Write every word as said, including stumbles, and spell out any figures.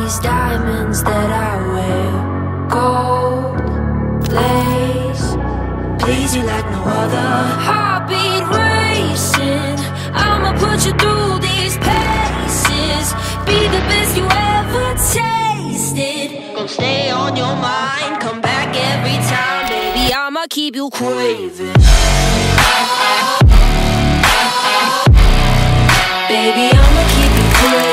these diamonds that I wear, gold lace, please you like no other. Heartbeat racing, I'ma put you through these paces. Be the best you ever tasted. Gonna stay on your mind, come back every time. Baby, I'ma keep you craving. Baby, I'ma keep you craving.